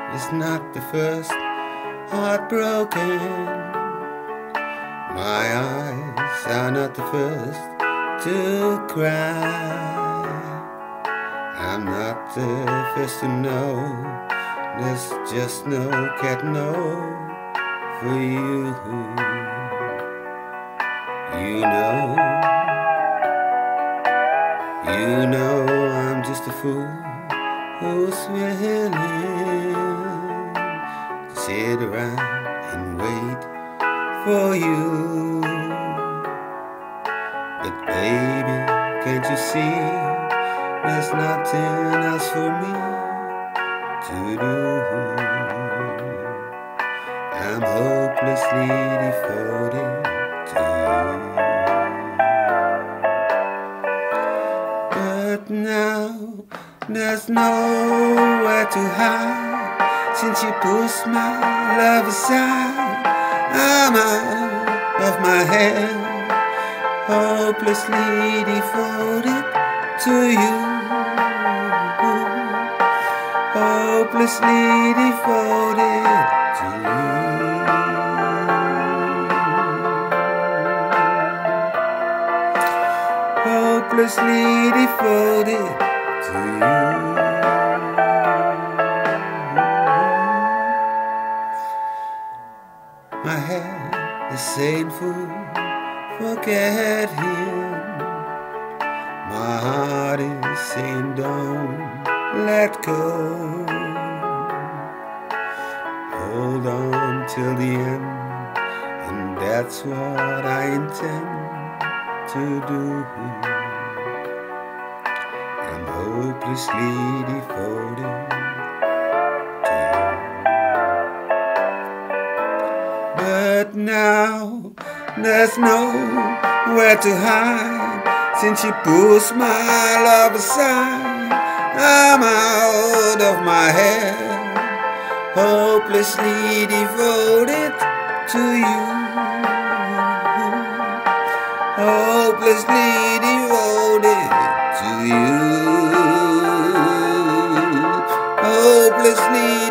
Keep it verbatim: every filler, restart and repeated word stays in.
is not the first heartbroken. My eyes are not the first to cry. I'm not the first to know. There's just no cat no for you. You know, you know I'm just a fool who's willing to sit around and wait for you. But baby, can't you see there's nothing else for me to do? I'm hopelessly devoted to you. But now there's nowhere to hide since you pushed my love aside. I'm out of my head, hopelessly devoted to you. Hopelessly devoted to you. Hopelessly devoted to you. My head is saying, fool, forget him. My heart is saying, don't let go. Hold on till the end, and that's what I intend to do. I'm hopelessly devoted to you. But now there's nowhere to hide since you pushed my love aside. I'm out of my head, hopelessly devoted to you. Hopelessly devoted to you. Hopelessly